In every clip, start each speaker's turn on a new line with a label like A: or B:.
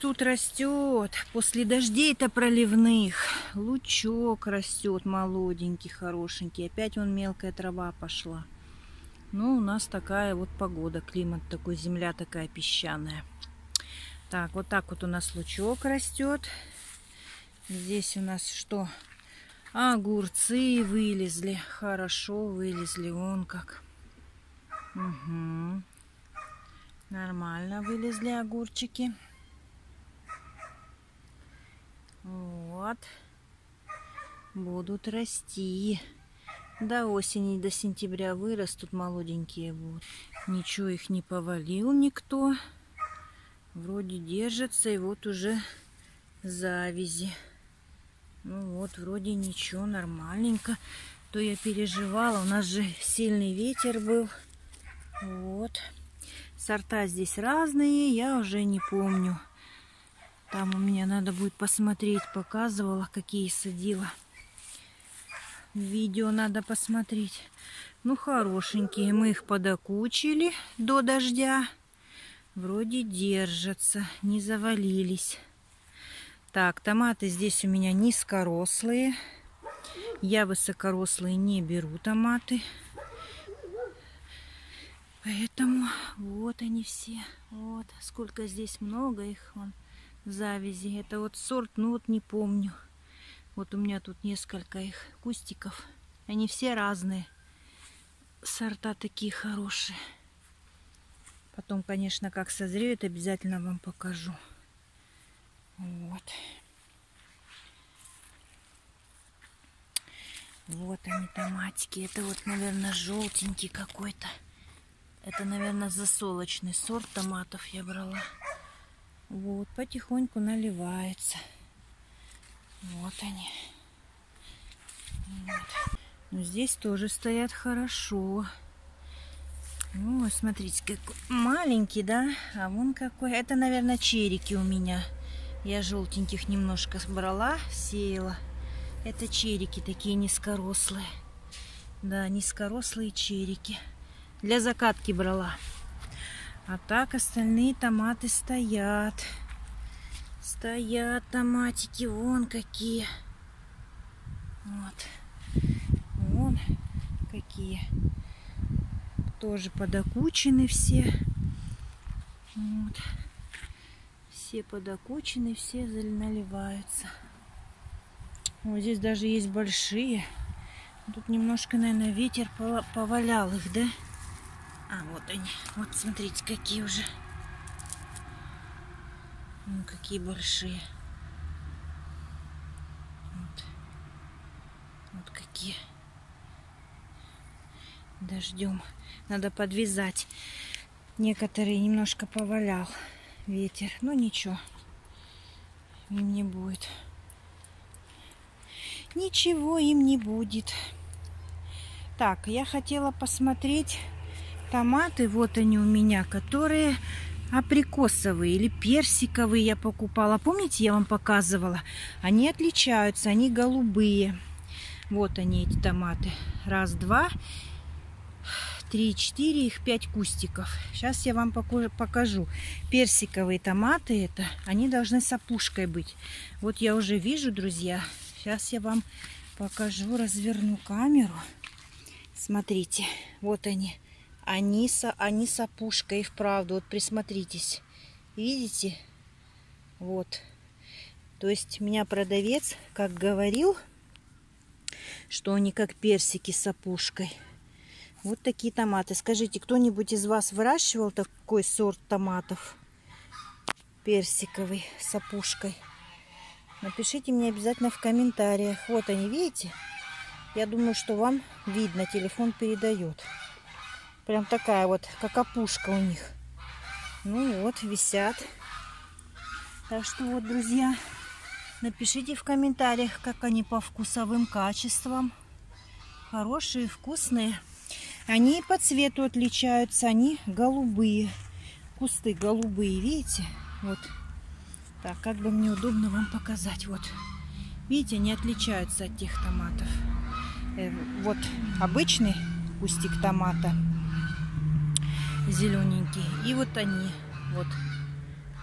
A: тут растет? После дождей-то проливных. Лучок растет молоденький, хорошенький. Опять вон мелкая трава пошла. Ну, у нас такая вот погода, климат такой, земля такая песчаная. Так вот у нас лучок растет. Здесь у нас что? Огурцы вылезли. Хорошо вылезли. Вон как. Угу. Нормально вылезли огурчики. Вот. Будут расти. До осени, до сентября вырастут, молоденькие будут. Ничего их не повалил никто. Вроде держатся, и вот уже завязи. Ну вот, вроде ничего, нормальненько. То я переживала, у нас же сильный ветер был. Вот. Сорта здесь разные, я уже не помню. Там у меня надо будет посмотреть, показывала, какие садила. Видео надо посмотреть. Ну, хорошенькие, мы их подокучили до дождя. Вроде держатся, не завалились. Так, томаты здесь у меня низкорослые. Я высокорослые не беру томаты. Поэтому вот они все. Вот сколько здесь много их, вон, завязи. Это вот сорт, ну вот не помню. Вот у меня тут несколько их кустиков. Они все разные. Сорта такие хорошие. Потом, конечно, как созреют, обязательно вам покажу. Вот. Вот они, томатики. Это вот, наверное, желтенький какой-то. Это, наверное, засолочный сорт томатов я брала. Вот, потихоньку наливается. Вот они. Вот. Но здесь тоже стоят хорошо. Ну, смотрите, какой маленький, да? А вон какой. Это, наверное, черики у меня. Я желтеньких немножко брала, сеяла. Это черики такие низкорослые. Да, низкорослые черики. Для закатки брала. А так остальные томаты стоят. Стоят томатики. Вон какие. Вот. Вон какие. Тоже подокучены все. Вот. Все подокучены, все наливаются. Вот здесь даже есть большие. Тут немножко, наверное, ветер повалял их, да? А, вот они. Вот смотрите, какие уже. Ну, какие большие. Вот какие. Дождем. Надо подвязать. Некоторые немножко повалял ветер. Но ничего. Им не будет. Ничего им не будет. Так, я хотела посмотреть томаты. Вот они у меня, которые абрикосовые или персиковые я покупала. Помните, я вам показывала? Они отличаются, они голубые. Вот они, эти томаты. Раз, два, три, четыре, их 5 кустиков. Сейчас я вам покажу. Персиковые томаты это, они должны с опушкой быть. Вот я уже вижу, друзья. Сейчас я вам покажу, разверну камеру. Смотрите, вот они. Они с опушкой, вправду. Вот присмотритесь. Видите? Вот. То есть меня продавец, как говорил, что они как персики с опушкой. Вот такие томаты. Скажите, кто-нибудь из вас выращивал такой сорт томатов? Персиковый с опушкой. Напишите мне обязательно в комментариях. Вот они, видите? Я думаю, что вам видно. Телефон передает. Прям такая вот, как опушка у них. Ну вот, висят. Так что вот, друзья, напишите в комментариях, как они по вкусовым качествам. Хорошие, вкусные. Они по цвету отличаются. Они голубые. Кусты голубые, видите? Вот. Так, как бы мне удобно вам показать. Вот. Видите, они отличаются от тех томатов. Вот обычный кустик томата. Зелененький. И вот они. Вот.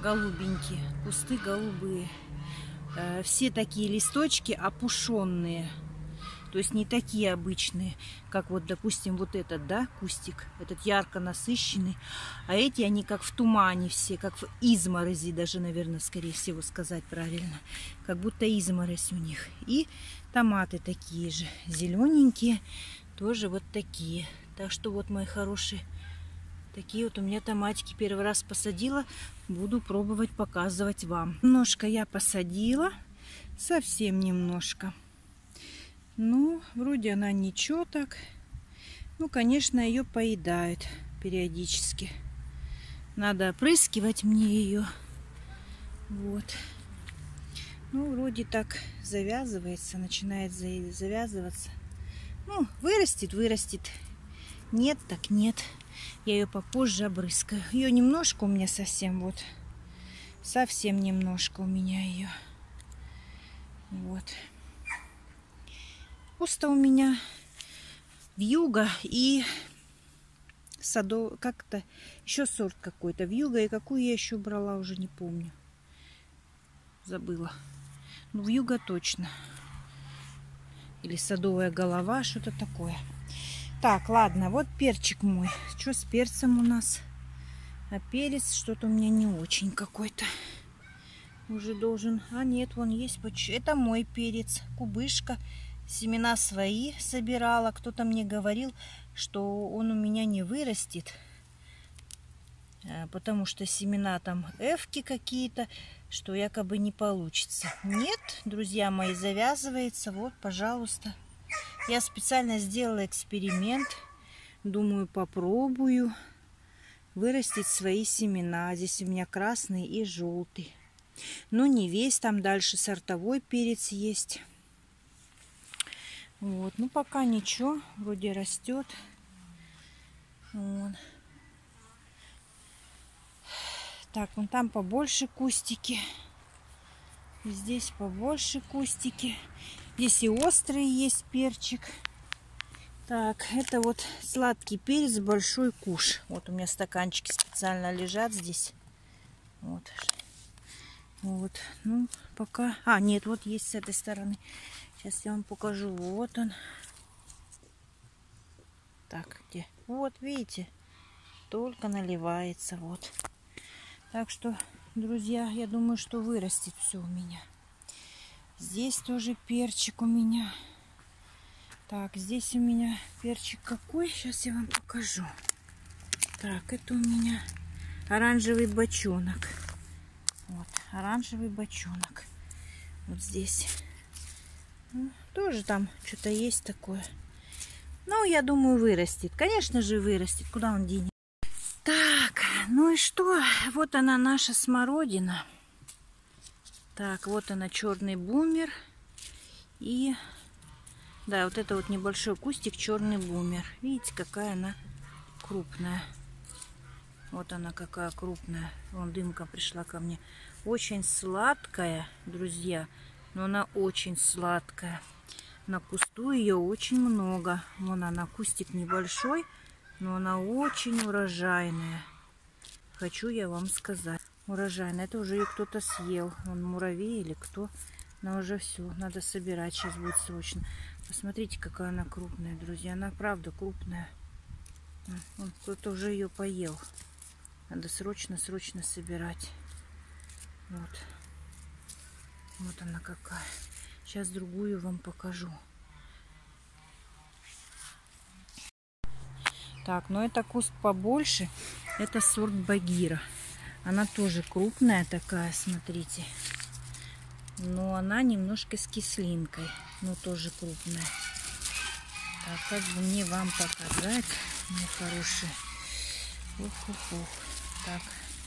A: голубенькие, кусты голубые. Все такие листочки опушенные. То есть не такие обычные, как вот, допустим, вот этот, да, кустик, этот ярко насыщенный. А эти, они как в тумане все, как в изморози даже, наверное, скорее всего сказать правильно. Как будто изморозь у них. И томаты такие же, зелененькие, тоже вот такие. Так что вот, мои хорошие, такие вот у меня томатики первый раз посадила. Буду пробовать показывать вам. Немножко я посадила, совсем немножко. Ну, вроде она ничего так. Ну, конечно, ее поедают периодически. Надо опрыскивать мне ее. Вот. Ну, вроде так завязывается, начинает завязываться. Ну, вырастет, вырастет. Нет, так нет. Я ее попозже обрыскаю. Ее немножко у меня совсем вот. Совсем немножко у меня ее. Вот. Капуста у меня вьюга и садов, как-то еще сорт какой-то. Вьюга, и какую я еще брала, уже не помню. Забыла. Ну, вьюга точно. Или садовая голова, что-то такое. Так, ладно, вот перчик мой. Что с перцем у нас? А перец что-то у меня не очень какой-то. Уже должен... А нет, вон есть. Это мой перец. Кубышка. Семена свои собирала. Кто-то мне говорил, что он у меня не вырастет. Потому что семена там эвки какие-то, что якобы не получится. Нет, друзья мои, завязывается. Вот, пожалуйста. Я специально сделала эксперимент. Думаю, попробую вырастить свои семена. Здесь у меня красный и желтый. Но не весь. Там дальше сортовой перец есть. Вот, ну пока ничего, вроде растет. Вот. Так, вон там побольше кустики. Здесь побольше кустики. Здесь и острый есть перчик. Так, это вот сладкий перец, большой куш. Вот у меня стаканчики специально лежат здесь. Вот. Вот, ну пока... А, нет, вот есть с этой стороны. Сейчас я вам покажу. Вот он. Так, где? Вот, видите? Только наливается. Вот. Так что, друзья, я думаю, что вырастет все у меня. Здесь тоже перчик у меня. Так, здесь у меня перчик какой? Сейчас я вам покажу. Так, это у меня оранжевый бочонок. Вот, оранжевый бочонок. Вот здесь. Ну, тоже там что-то есть такое. Ну, я думаю, вырастет. Конечно же, вырастет. Куда он денет? Так, ну и что? Вот она, наша смородина. Так, вот она, черный бумер. И, да, вот это вот небольшой кустик, черный бумер. Видите, какая она крупная. Вот она какая крупная. Вон дымка пришла ко мне. Очень сладкая, друзья. Но она очень сладкая. На кусту ее очень много. Вон она, кустик небольшой, но она очень урожайная. Хочу я вам сказать. Урожайная. Это уже ее кто-то съел. Вон муравей или кто. Она уже все. Надо собирать. Сейчас будет срочно. Посмотрите, какая она крупная, друзья. Она правда крупная. Кто-то уже ее поел. Надо срочно собирать. Вот. Вот она какая. Сейчас другую вам покажу. Так, но это куст побольше. Это сорт Багира. Она тоже крупная такая, смотрите. Но она немножко с кислинкой. Но тоже крупная. Так, как бы мне вам показать, мои хорошие. Ух. Так.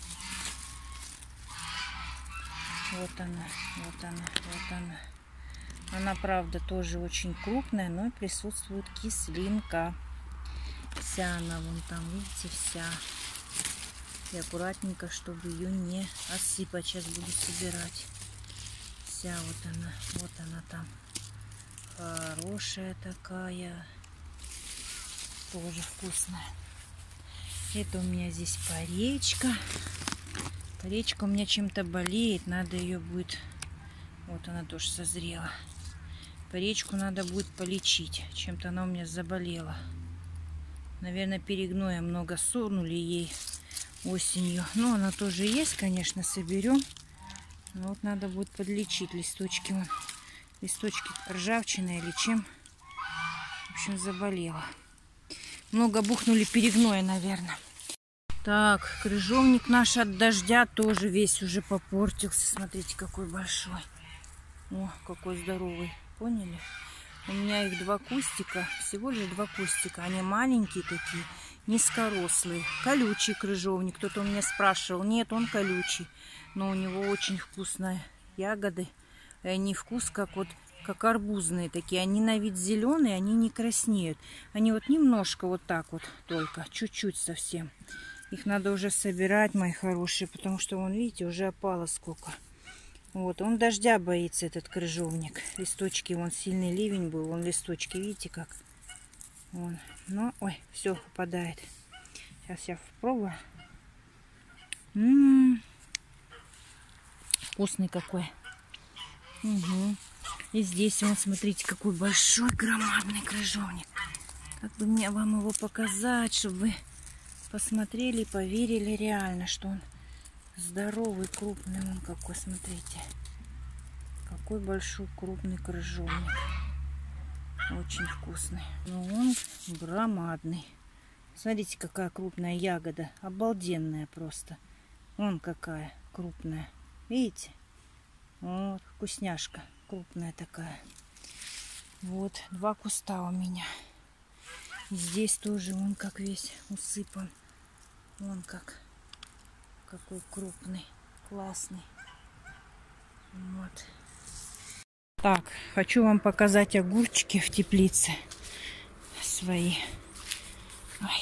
A: Вот она, вот она, вот она. Она, правда, тоже очень крупная, но присутствует кислинка. Вся она вон там, видите, вся. И аккуратненько, чтобы ее не осыпать. Сейчас буду собирать. Вся вот она там. Хорошая такая. Тоже вкусная. Это у меня здесь поречка. Речка у меня чем-то болеет, надо ее будет... Вот она тоже созрела. Речку надо будет полечить. Чем-то она у меня заболела. Наверное, перегноя много сунули ей осенью. Ну, она тоже есть, конечно, соберем. Но вот надо будет подлечить листочки. Вон. Листочки ржавчины или чем. В общем, заболела. Много бухнули перегноя, наверное. Так, крыжовник наш от дождя тоже весь уже попортился. Смотрите, какой большой. О, какой здоровый. Поняли? У меня их 2 кустика. Всего лишь 2 кустика. Они маленькие такие, низкорослые. Колючий крыжовник. Кто-то у меня спрашивал. Нет, он колючий. Но у него очень вкусные ягоды. И они вкус как арбузные такие. Они на вид зеленые, они не краснеют. Они вот немножко вот так вот только. Чуть-чуть совсем. Их надо уже собирать, мои хорошие, потому что, вон, видите, уже опало сколько. Вот, он дождя боится, этот крыжовник. Листочки, вон, сильный ливень был, вон листочки, видите как? Вон, ну, ой, все упадает. Сейчас я попробую. Вкусный какой. Угу. И здесь, вон, смотрите, какой большой, громадный крыжовник. Как бы мне вам его показать, чтобы вы посмотрели и поверили реально, что он здоровый, крупный. Он какой, смотрите. Какой большой, крупный крыжовник. Очень вкусный. Но он громадный. Смотрите, какая крупная ягода. Обалденная просто. Вон какая крупная. Видите? Вот, вкусняшка. Крупная такая. Вот, 2 куста у меня. И здесь тоже он как весь усыпан. Вон как. Какой крупный. Классный. Вот. Так, хочу вам показать огурчики в теплице свои. Ой.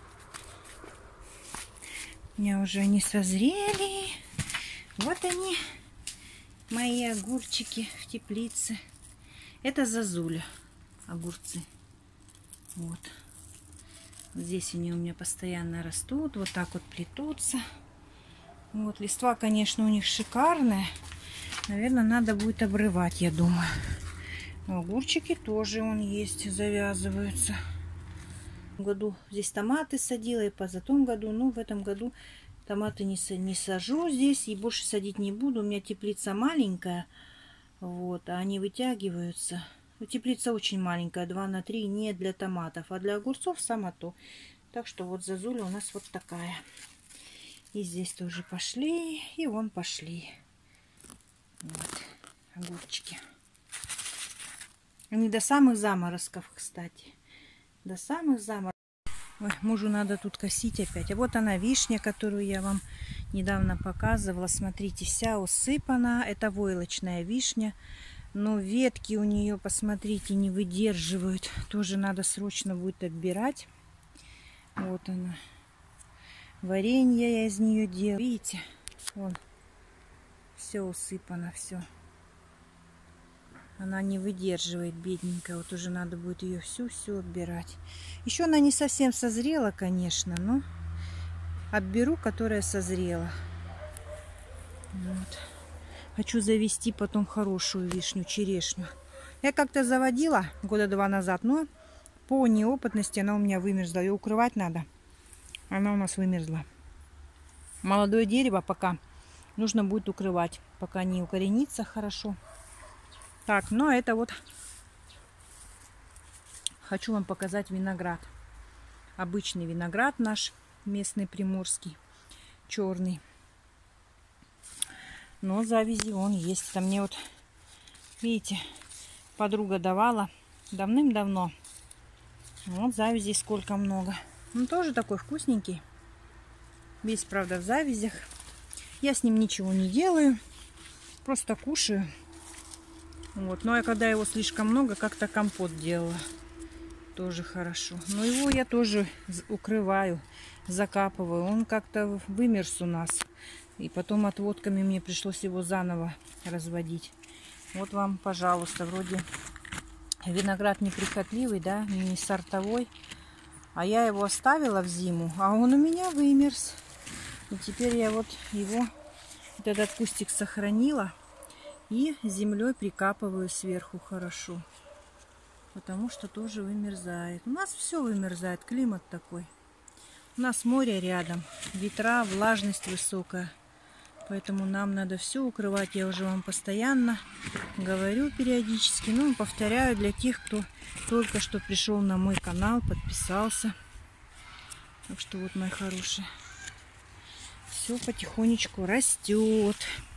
A: У меня уже они созрели. Вот они, мои огурчики в теплице. Это зозуля, огурцы. Вот. Здесь они у меня постоянно растут. Вот так вот плетутся. Вот, листва, конечно, у них шикарная. Наверное, надо будет обрывать, я думаю. Огурчики тоже вон есть, завязываются. В этом году здесь томаты садила, и позатом году. Ну, в этом году томаты не сажу здесь и больше садить не буду. У меня теплица маленькая. Вот, а они вытягиваются. Теплица очень маленькая, 2 на 3, не для томатов, а для огурцов само то. Так что вот зозуля у нас вот такая. И здесь тоже пошли, и вон пошли. Вот, огурчики. Они до самых заморозков, кстати. До самых заморозков. Ой, мужу надо тут косить опять. А вот она, вишня, которую я вам недавно показывала. Смотрите, вся усыпана. Это войлочная вишня. Но ветки у нее, посмотрите, не выдерживают. Тоже надо срочно будет оббирать. Вот она. Варенье я из нее делаю. Видите? Вон. Все усыпано, все. Она не выдерживает, бедненькая. Вот уже надо будет ее всю отбирать. Еще она не совсем созрела, конечно, но отберу, которая созрела. Вот. Хочу завести потом хорошую вишню, черешню. Я как-то заводила года 2 назад, но по неопытности она у меня вымерзла. Ее укрывать надо. Она у нас вымерзла. Молодое дерево пока нужно будет укрывать, пока не укоренится хорошо. Так, ну а это вот хочу вам показать виноград. Обычный виноград наш, местный приморский, черный. Но завязи он есть. Это мне вот, видите, подруга давала давным-давно. Вот завязей сколько много. Он тоже такой вкусненький. Весь, правда, в завязях. Я с ним ничего не делаю. Просто кушаю. Вот. Но я когда его слишком много, как-то компот делала. Тоже хорошо. Но его я тоже укрываю, закапываю. Он как-то вымерз у нас. И потом отводками мне пришлось его заново разводить. Вот вам, пожалуйста, вроде виноград неприхотливый, да, не сортовой. А я его оставила в зиму, а он у меня вымерз. И теперь я вот его Вот этот кустик сохранила и землей прикапываю сверху хорошо, потому что тоже вымерзает. У нас все вымерзает, климат такой. У нас море рядом, ветра, влажность высокая. Поэтому нам надо все укрывать. Я уже вам постоянно говорю периодически. Ну, повторяю для тех, кто только что пришел на мой канал, подписался. Так что вот, мои хорошие, все потихонечку растет.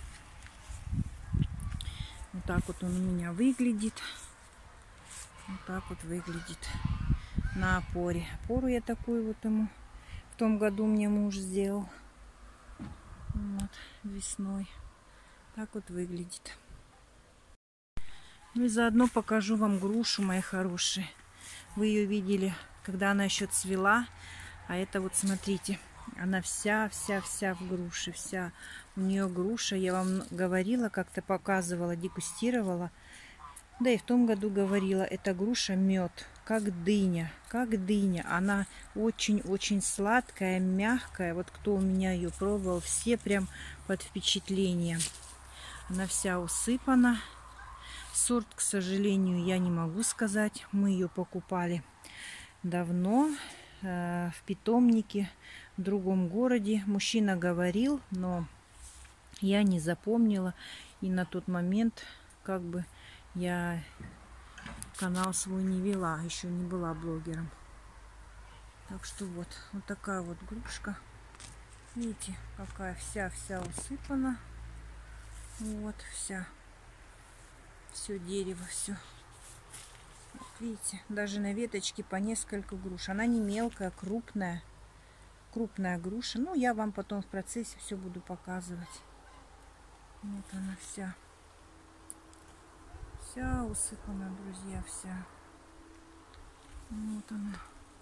A: Вот так вот он у меня выглядит. Вот так вот выглядит на опоре. Опору я такую вот ему в том году мне муж сделал. Вот, весной. Так вот выглядит. Ну и заодно покажу вам грушу, мои хорошие. Вы ее видели, когда она еще цвела. А это вот, смотрите, она вся в груше. Вся у нее груша. Я вам говорила, как-то показывала, дегустировала. Да и в том году говорила, это груша мед, как дыня, как дыня. Она очень-очень сладкая, мягкая. Вот кто у меня ее пробовал, все прям под впечатлением. Она вся усыпана. Сорт, к сожалению, я не могу сказать. Мы ее покупали давно в питомнике в другом городе. Мужчина говорил, но я не запомнила. И на тот момент как бы я канал свой не вела, еще не была блогером. Так что вот такая вот грушка. Видите, какая вся усыпана. Вот вся. Все дерево, все. Вот, видите, даже на веточке по несколько груш. Она не мелкая, крупная. Крупная груша. Ну, я вам потом в процессе все буду показывать. Вот она вся. Вся усыпана, друзья, вся. Вот она.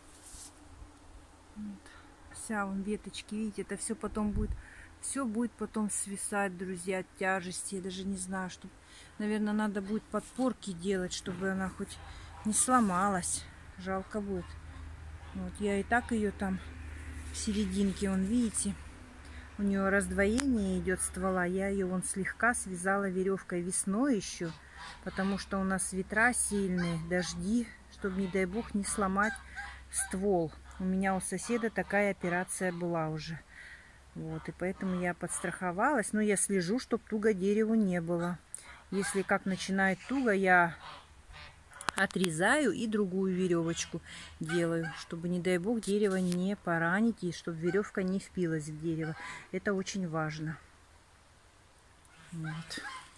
A: Вот. Вся вон веточки, видите, это все потом будет, все будет потом свисать, друзья, от тяжести. Я даже не знаю, что, наверное, надо будет подпорки делать, чтобы она хоть не сломалась. Жалко будет. Вот я и так ее там в серединке, вон, видите, у нее раздвоение идет ствола. Я ее вон слегка связала веревкой весной еще. Потому что у нас ветра сильные, дожди, чтобы, не дай бог, не сломать ствол. У меня у соседа такая операция была уже. Вот, и поэтому я подстраховалась. Но я слежу, чтобы туго дереву не было. Если как начинает туго, я отрезаю и другую веревочку делаю, чтобы, не дай бог, дерево не поранить и чтобы веревка не впилась в дерево. Это очень важно. Вот.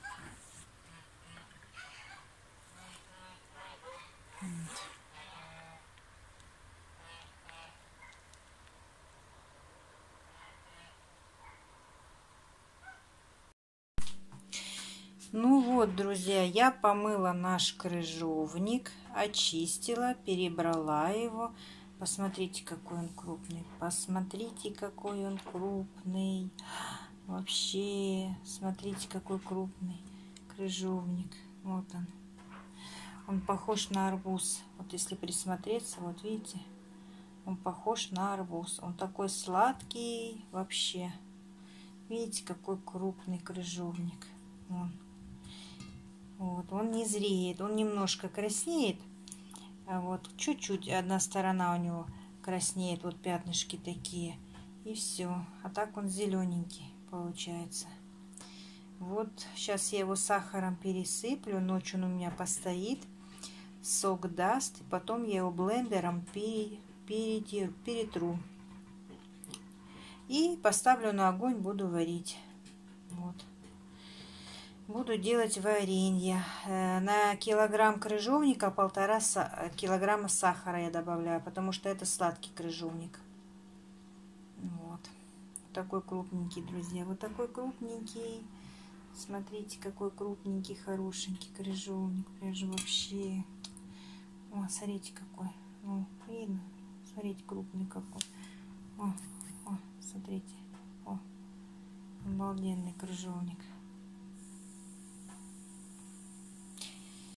A: Ну вот, друзья, я помыла наш крыжовник, очистила, перебрала его. Посмотрите, какой он крупный. Посмотрите, какой он крупный. Вообще, смотрите, какой крупный крыжовник. Вот он. Он похож на арбуз. Вот если присмотреться, вот видите, он похож на арбуз. Он такой сладкий вообще. Видите, какой крупный крыжовник. Вот, он не зреет, он немножко краснеет. А вот чуть-чуть одна сторона у него краснеет, вот пятнышки такие. И все. А так он зелененький получается. Вот сейчас я его сахаром пересыплю. Ночью он у меня постоит. Сок даст. И потом я его блендером перетру. И поставлю на огонь, буду варить. Вот. Буду делать варенье. На килограмм крыжовника 1,5 килограмма сахара я добавляю, потому что это сладкий крыжовник. Вот. Такой крупненький, друзья. Вот такой крупненький. Смотрите, какой крупненький, хорошенький крыжовник. Прям же вообще. О, смотрите, какой. О, видно? Смотрите, крупный какой. О, смотрите. О, обалденный крыжовник.